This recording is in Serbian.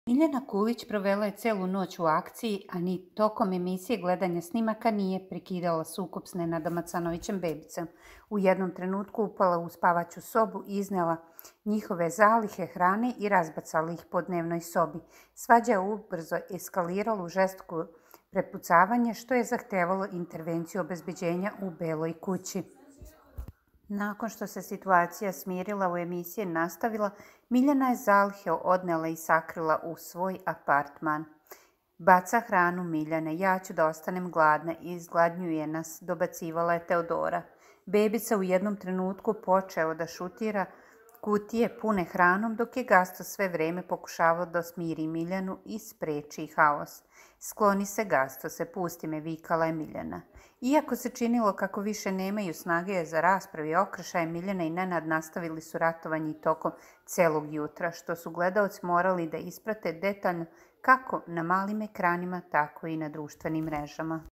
Miljana Kulić provela je celu noć u akciji, a ni tokom emisije gledanja snimaka nije prekidala sukob s Nenadom Macanovićem Bebicom. U jednom trenutku upala u spavaću sobu i iznela njihove zalihe hrane i razbacala ih po dnevnoj sobi. Svađa je ubrzo eskalirala u žestoko prepucavanje, što je zahtevalo intervenciju obezbeđenja u Beloj kući. Nakon što se situacija smirila, u emisiji nastavila, Miljana je zalihe odnela i sakrila u svoj apartman. Baca hranu Miljane, ja ću da ostanem gladna, izgladnjuje nas, dobacivala je Teodora. Bebica u jednom trenutku počeo da šutira kutije pune hranom, dok je Gasto sve vreme pokušavao da smiri Miljanu i spreči haos. Skloni se, Gasto se, pusti me, vikala je Miljana. Iako se činilo kako više nemaju snage za raspravu i okršaje, Miljana i Nenad nastavili su ratovanje i tokom celog jutra, što su gledaoci morali da isprate detaljno kako na malim ekranima, tako i na društvenim mrežama.